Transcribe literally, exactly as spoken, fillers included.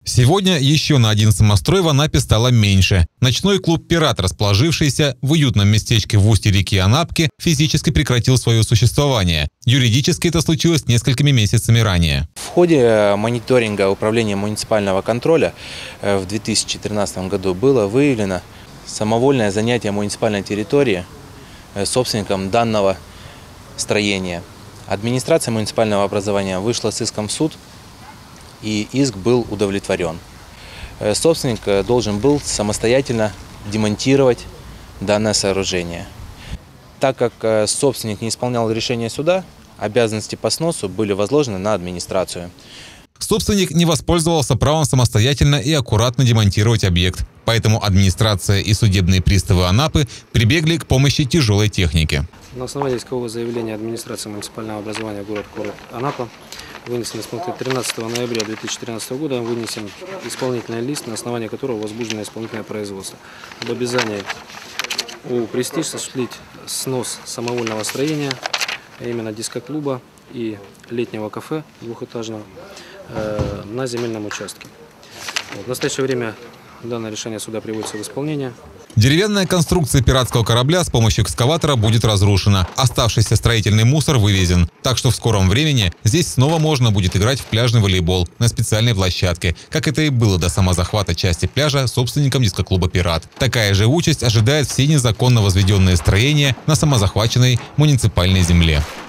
Сегодня еще на один самострой в Анапе стало меньше. Ночной клуб «Пират», расположившийся в уютном местечке в устье реки Анапки, физически прекратил свое существование. Юридически это случилось несколькими месяцами ранее. В ходе мониторинга Управления муниципального контроля в две тысячи тринадцатом году было выявлено самовольное занятие муниципальной территории собственником данного строения. Администрация муниципального образования вышла с иском в суд, и иск был удовлетворен. Собственник должен был самостоятельно демонтировать данное сооружение. Так как собственник не исполнял решение суда, обязанности по сносу были возложены на администрацию. Собственник не воспользовался правом самостоятельно и аккуратно демонтировать объект. Поэтому администрация и судебные приставы Анапы прибегли к помощи тяжелой техники. На основании искового заявления администрации муниципального образования город-курорт Анапа вынесен исполнительный тринадцатого ноября две тысячи тринадцатого года вынесен исполнительный лист, на основании которого возбуждено исполнительное производство об обязании у «Престиж» осуществить снос самовольного строения, а именно дискоклуба и летнего кафе двухэтажного э, на земельном участке. В настоящее время данное решение суда приводится в исполнение. Деревянная конструкция пиратского корабля с помощью экскаватора будет разрушена. Оставшийся строительный мусор вывезен. Так что в скором времени здесь снова можно будет играть в пляжный волейбол на специальной площадке, как это и было до самозахвата части пляжа собственником дискоклуба «Пират». Такая же участь ожидает все незаконно возведенные строения на самозахваченной муниципальной земле.